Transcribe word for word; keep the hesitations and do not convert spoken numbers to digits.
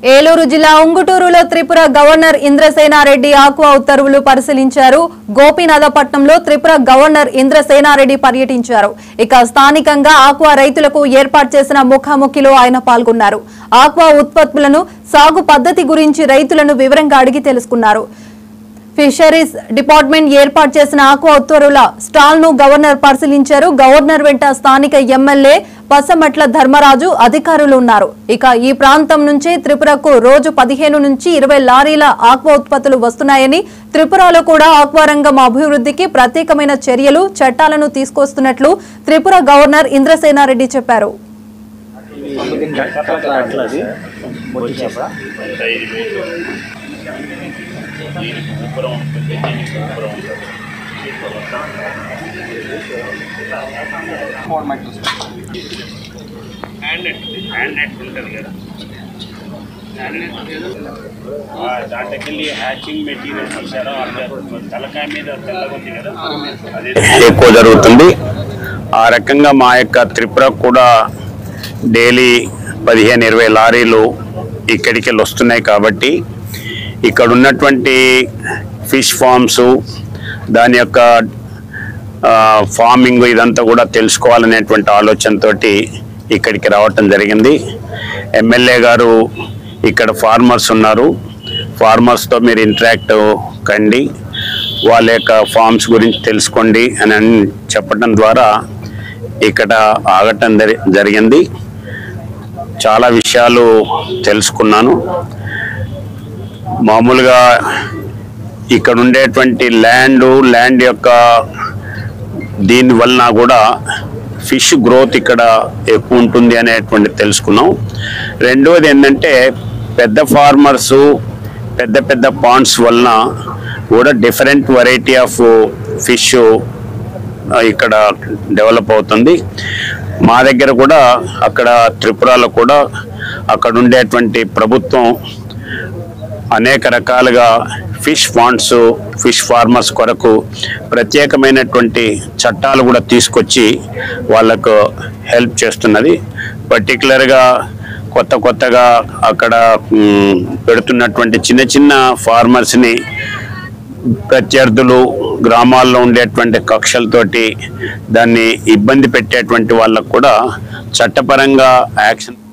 ఏలూరు జిల్లా ఉంగుటూరులో Tripura governor Indrasena Reddy aqua ఉత్తర్వులు పరిశీలించారు. గోపీనాథపట్నంలో త్రిపుర గవర్నర్ ఇంద్రసేనారెడ్డి పర్యటించారు. ఇక స్థానికంగా ఆక్వా రైతులకు ఏర్పాటు చేసిన ముఖాముఖిలో ఆయన పాల్గొన్నారు. ఆక్వా ఉత్పత్తులను సాగు పద్ధతి గురించి రైతులను వివరంగా అడిగి తెలుసుకున్నారు. ఫిషరీస్ డిపార్ట్మెంట్ ఏర్పాటు చేసిన ఆక్వా ఉత్తర్వుల స్టాల్ ను గవర్నర్ పరిశీలించారు. గవర్నర్ వెంట స్థానిక ఎమ్మెల్యే పసమట్ల ధర్మరాజు అధికారులు ఉన్నారు. ఇక ఈ ప్రాంతం నుంచి త్రిపురకు రోజు పదిహేను నుంచి ఇరవై లారీల ఆక్వా ఉత్పత్తులు వస్తున్నాయని, త్రిపురలో కూడా ఆక్వా రంగం అభివృద్ధికి ప్రత్యేకమైన చర్యలు, చట్టాలను తీసుకొస్తున్నట్లు త్రిపుర గవర్నర్ ఇంద్రసేనారెడ్డి చెప్పారు. ఎక్కువ జరుగుతుంది. ఆ రకంగా మా యొక్క త్రిపుర కూడా డైలీ పదిహేను ఇరవై లారీలు ఇక్కడికి వెళ్ళి వస్తున్నాయి. కాబట్టి ఇక్కడ ఉన్నటువంటి ఫిష్ ఫార్మ్స్, దాని యొక్క ఫార్మింగ్ ఇదంతా కూడా తెలుసుకోవాలనేటువంటి ఆలోచనతో ఇక్కడికి రావటం జరిగింది. ఎమ్మెల్యే గారు ఇక్కడ ఫార్మర్స్ ఉన్నారు, ఫార్మర్స్తో మీరు ఇంటరాక్ట్ కండి, వాళ్ళ యొక్క ఫార్మ్స్ గురించి తెలుసుకోండి అని చెప్పడం ద్వారా ఇక్కడ ఆగటం జరిగింది. చాలా విషయాలు తెలుసుకున్నాను. మామూలుగా ఇక్కడ ఉండేటువంటి ల్యాండ్ ల్యాండ్ యొక్క దీని వలన కూడా ఫిష్ గ్రోత్ ఇక్కడ ఎక్కువ ఉంటుంది అనేటువంటి తెలుసుకున్నాం. రెండోది ఏంటంటే పెద్ద ఫార్మర్సు, పెద్ద పెద్ద పాండ్స్ వలన కూడా డిఫరెంట్ వెరైటీ ఆఫ్ ఫిష్ ఇక్కడ డెవలప్ అవుతుంది. మా దగ్గర కూడా అక్కడ త్రిపురలో కూడా అక్కడ ఉండేటువంటి ప్రభుత్వం అనేక రకాలుగా ఫిష్ పాండ్స్, ఫిష్ ఫార్మర్స్ కొరకు ప్రత్యేకమైనటువంటి చట్టాలు కూడా తీసుకొచ్చి వాళ్ళకు హెల్ప్ చేస్తున్నది. పర్టికులర్గా కొత్త కొత్తగా అక్కడ పెడుతున్నటువంటి చిన్న చిన్న ఫార్మర్స్ని ప్రత్యర్థులు, గ్రామాల్లో ఉండేటువంటి కక్షలతోటి దాన్ని ఇబ్బంది పెట్టేటువంటి వాళ్ళకు కూడా చట్టపరంగా యాక్షన్